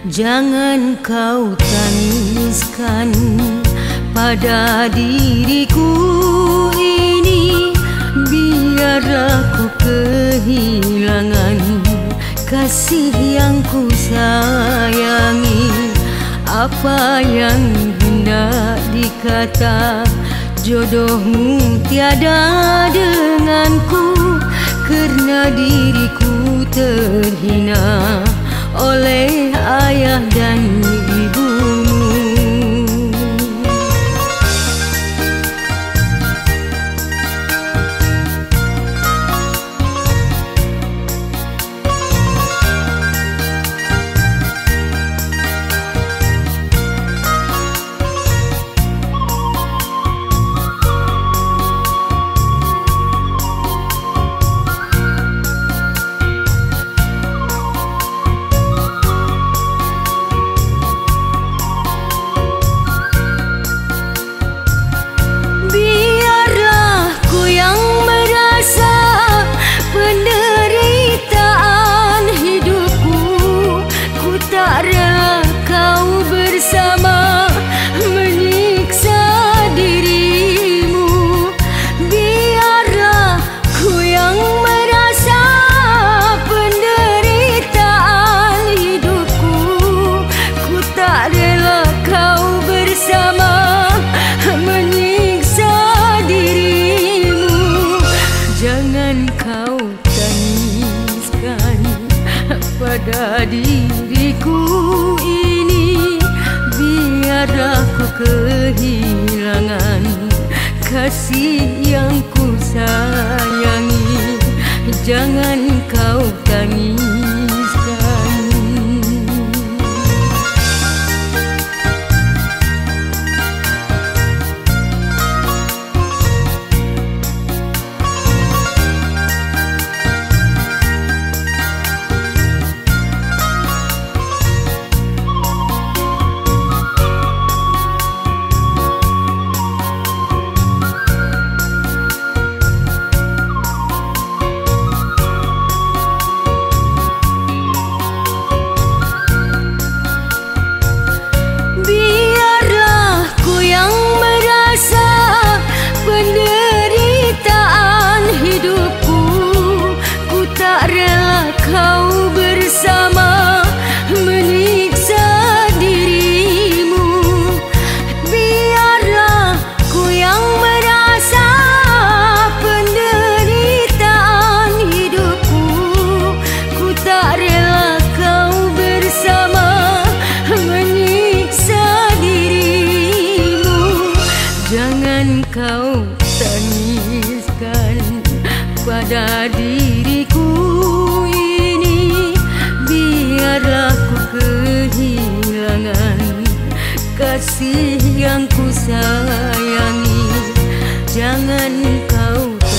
Jangan kau tangiskan pada diriku ini, biar aku kehilangan kasih yang ku sayangi. Apa yang hendak dikata, jodohmu tiada denganku, karena diriku terhina oleh ayah dan ibumu. Pada diriku ini, biar aku kehilangan kasih yang ku sayangi. Jangan kau tangiskan. Kau bersama menyiksa dirimu, biarlah ku yang merasa penderitaan hidupku. Ku tak rela kau bersama menyiksa dirimu. Jangan kau tangiskan pada diriku, aku kehilangan kasih yang ku sayangi. Jangan kau